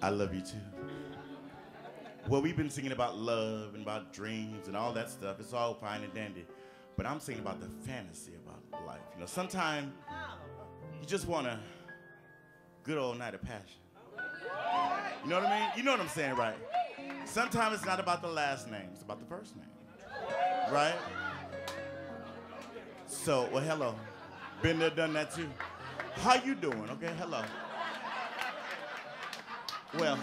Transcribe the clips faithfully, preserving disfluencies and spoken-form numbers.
I love you too. Well, we've been singing about love and about dreams and all that stuff. It's all fine and dandy. But I'm singing about the fantasy about life. You know, sometimes you just want a good old night of passion. You know what I mean? You know what I'm saying, right? Sometimes it's not about the last name. It's about the first name. Right? So, well, hello. Been there, done that too. How you doing? Okay, hello. Well,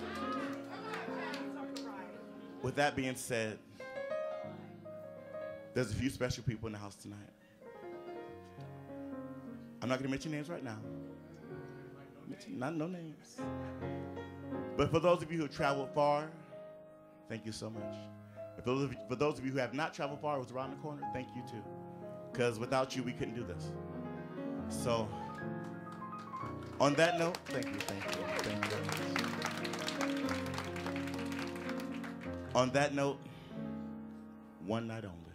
with that being said, there's a few special people in the house tonight. I'm not going to mention names right now. Not no names. But for those of you who traveled far, thank you so much. For those of you, for those of you who have not traveled far, it was around the corner, thank you too. Because without you, we couldn't do this. So, on that note, thank you, thank you, thank you. On that note, one night only.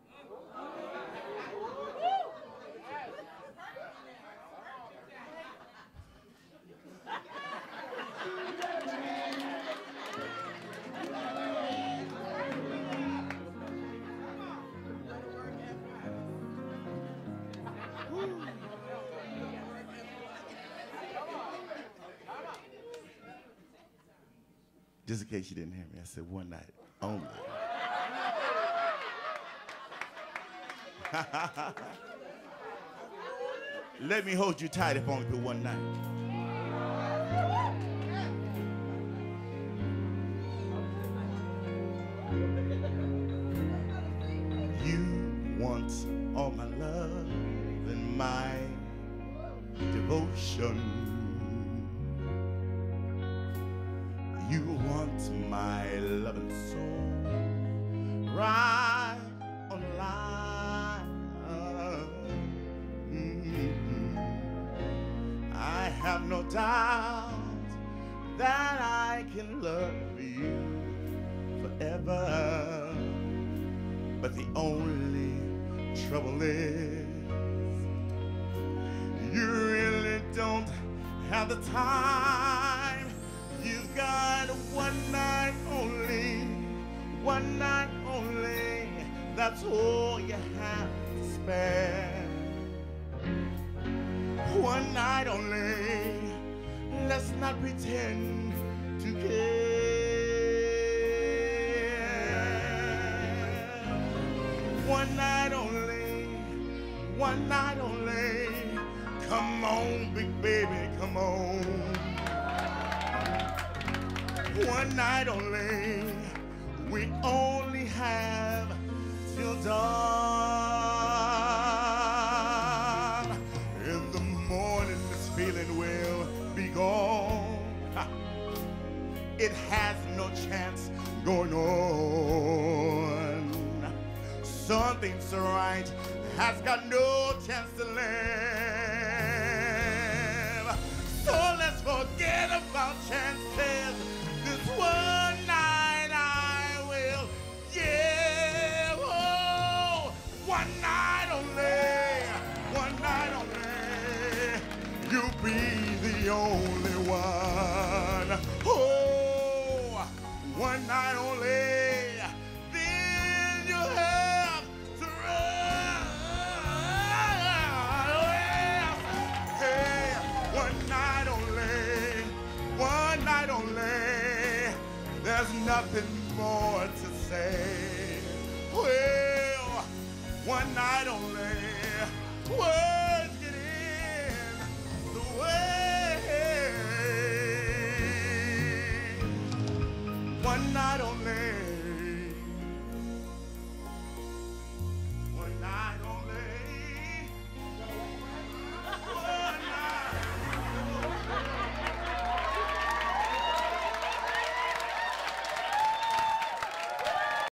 Just in case you didn't hear me, I said one night only. Let me hold you tight if only for one night. You want all my love and my devotion. You want my love and soul right on the line. Mm-hmm. I have no doubt that I can love you forever. But the only trouble is you really don't have the time. You've got one night only, one night only, that's all you have to spare. One night only, let's not pretend to care. One night only, one night only, come on, big baby, come on. One night only, we only have till dawn. In the morning, this feeling will be gone. It has no chance going on. Something so right has got no chance to live. So let's forget about chances. One night I will, yeah, oh, one night only, one night only, you'll be the only one. Oh, one night only, then you have to run. Hey, one night only, one night only. There's nothing more to say. Well, one night only.